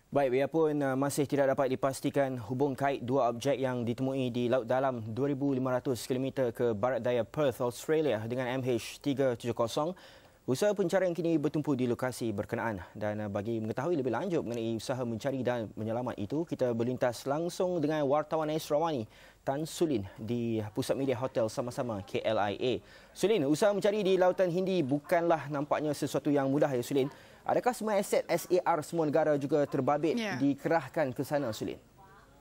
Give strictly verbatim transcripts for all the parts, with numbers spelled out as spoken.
Baik, biarpun uh, masih tidak dapat dipastikan hubung kait dua objek yang ditemui di laut dalam dua ribu lima ratus kilometer ke barat daya Perth, Australia dengan M H tiga tujuh kosong, usaha pencarian kini bertumpu di lokasi berkenaan. Dan uh, bagi mengetahui lebih lanjut mengenai usaha mencari dan menyelamat itu, kita berlintas langsung dengan Wartawan Astro Awani, Su Lin di Pusat Media Hotel sama-sama K L I A. Su Lin, usaha mencari di Lautan Hindi bukanlah nampaknya sesuatu yang mudah ya Su Lin. Adakah semua aset S A R semua negara juga terbabit yeah. dikerahkan ke sana, Su Lin?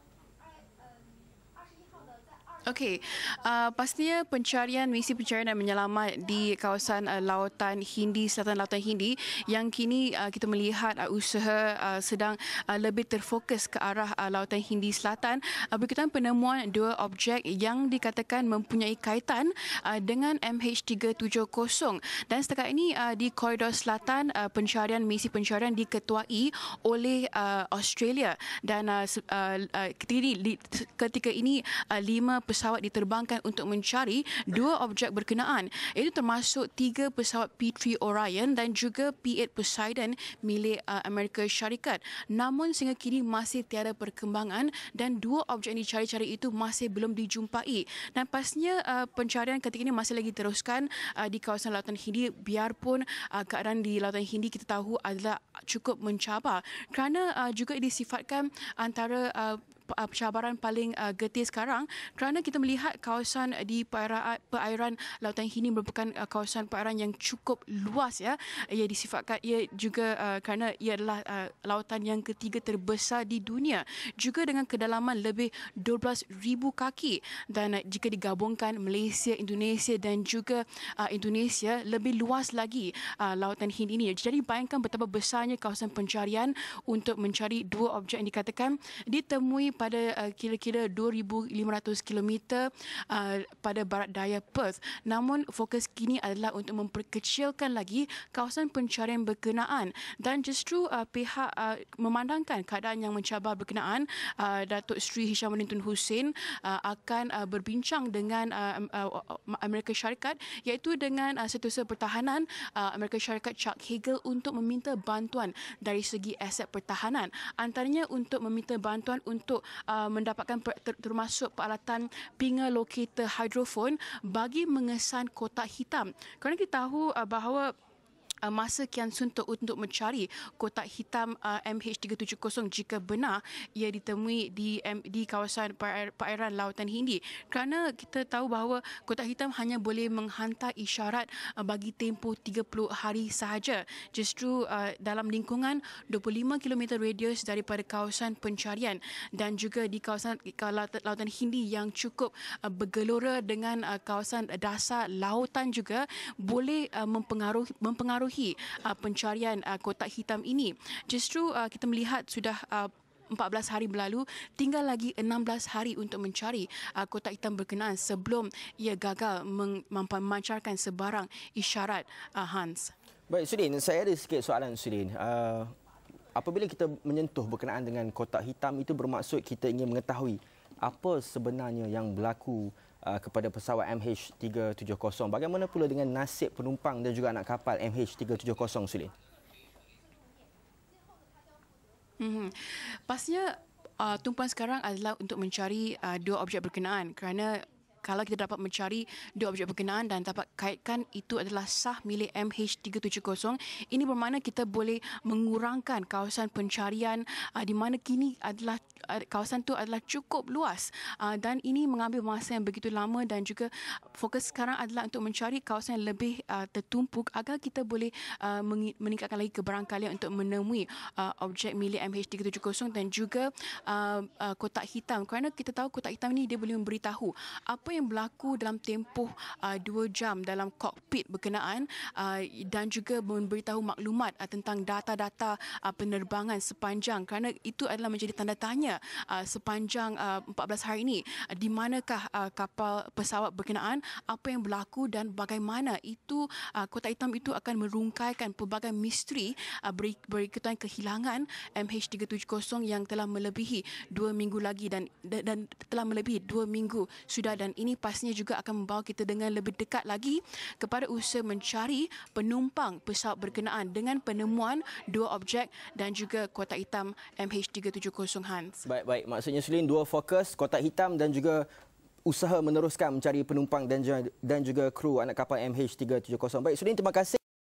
Okey, uh, pastinya pencarian, misi pencarian dan menyelamat di kawasan uh, Lautan Hindi, Selatan Lautan Hindi yang kini uh, kita melihat uh, usaha uh, sedang uh, lebih terfokus ke arah uh, Lautan Hindi Selatan uh, berkaitan penemuan dua objek yang dikatakan mempunyai kaitan uh, dengan M H tiga tujuh kosong. Dan setakat ini uh, di koridor selatan uh, pencarian, misi pencarian diketuai oleh uh, Australia dan uh, uh, ketika ini, ketika ini uh, lima pesawat diterbangkan untuk mencari dua objek berkenaan, iaitu termasuk tiga pesawat P tiga Orion dan juga P lapan Poseidon milik uh, Amerika Syarikat. Namun sehingga kini masih tiada perkembangan dan dua objek yang dicari-cari itu masih belum dijumpai. Dan pastinya uh, pencarian ketika ini masih lagi teruskan uh, di kawasan Lautan Hindi, biarpun uh, keadaan di Lautan Hindi kita tahu adalah cukup mencabar kerana uh, juga disifatkan antara uh, cabaran paling uh, getih sekarang kerana kita melihat kawasan di perairan, perairan Lautan Hindi merupakan uh, kawasan perairan yang cukup luas ya. Ia disifatkan ia juga uh, kerana ia adalah uh, lautan yang ketiga terbesar di dunia, juga dengan kedalaman lebih dua belas ribu kaki, dan uh, jika digabungkan Malaysia, Indonesia dan juga uh, Indonesia, lebih luas lagi uh, Lautan Hindi ini. Jadi bayangkan betapa besarnya kawasan pencarian untuk mencari dua objek yang dikatakan ditemui pada uh, kira-kira dua ribu lima ratus kilometer uh, pada barat daya Perth. Namun fokus kini adalah untuk memperkecilkan lagi kawasan pencarian berkenaan, dan justru uh, pihak uh, memandangkan keadaan yang mencabar berkenaan, uh, Datuk Seri Hishamuddin Tun Hussein uh, akan uh, berbincang dengan uh, uh, Amerika Syarikat, iaitu dengan uh, Setiausaha Pertahanan uh, Amerika Syarikat Chuck Hagel untuk meminta bantuan dari segi aset pertahanan, antaranya untuk meminta bantuan untuk Uh, mendapatkan per, ter, termasuk peralatan pinga locator hydrophone bagi mengesan kotak hitam. Kerana kita tahu uh, bahawa Uh, masa kian suntuk untuk mencari kotak hitam uh, M H tiga tujuh kosong jika benar ia ditemui di um, di kawasan perair, perairan Lautan Hindi, kerana kita tahu bahawa kotak hitam hanya boleh menghantar isyarat uh, bagi tempoh tiga puluh hari sahaja, justru uh, dalam lingkungan dua puluh lima kilometer radius daripada kawasan pencarian, dan juga di kawasan Lautan, Lautan Hindi yang cukup uh, bergelora dengan uh, kawasan dasar lautan juga boleh uh, mempengaruhi mempengaruhi Uh, pencarian uh, kotak hitam ini. Justru uh, kita melihat sudah uh, empat belas hari berlalu, tinggal lagi enam belas hari untuk mencari uh, kotak hitam berkenaan sebelum ia gagal memancarkan sebarang isyarat, uh, Hans. Baik, Su Lin, saya ada sikit soalan, Su Lin. Uh, apabila kita menyentuh berkenaan dengan kotak hitam, itu bermaksud kita ingin mengetahui apa sebenarnya yang berlaku uh, kepada pesawat M H tiga tujuh kosong. Bagaimana pula dengan nasib penumpang dan juga anak kapal M H tiga tujuh kosong, Su Lin? Hmm. Pastinya uh, tumpuan sekarang adalah untuk mencari uh, dua objek berkenaan, kerana kalau kita dapat mencari dua objek berkenaan dan dapat kaitkan itu adalah sah milik M H tiga tujuh kosong, ini bermakna kita boleh mengurangkan kawasan pencarian uh, di mana kini adalah uh, kawasan itu adalah cukup luas, uh, dan ini mengambil masa yang begitu lama, dan juga fokus sekarang adalah untuk mencari kawasan yang lebih uh, tertumpuk agar kita boleh uh, meningkatkan lagi kebarangkalian untuk menemui uh, objek milik M H tiga tujuh kosong dan juga uh, uh, kotak hitam, kerana kita tahu kotak hitam ini dia boleh memberitahu apa yang berlaku dalam tempoh uh, dua jam dalam kokpit berkenaan, uh, dan juga memberitahu maklumat uh, tentang data-data uh, penerbangan sepanjang, kerana itu adalah menjadi tanda tanya uh, sepanjang uh, empat belas hari ini, uh, di manakah uh, kapal pesawat berkenaan, apa yang berlaku dan bagaimana itu uh, kotak hitam itu akan merungkaikan pelbagai misteri uh, berkaitan kehilangan M H tiga tujuh kosong yang telah melebihi dua minggu lagi dan dan telah melebihi dua minggu sudah, dan ini pastinya juga akan membawa kita dengan lebih dekat lagi kepada usaha mencari penumpang pesawat berkenaan dengan penemuan dua objek dan juga kotak hitam M H tiga tujuh kosong, Hans. Baik, baik. Maksudnya Su Lin, dua fokus, kotak hitam dan juga usaha meneruskan mencari penumpang dan juga, dan juga kru anak kapal M H tiga tujuh kosong. Baik, Su Lin, terima kasih.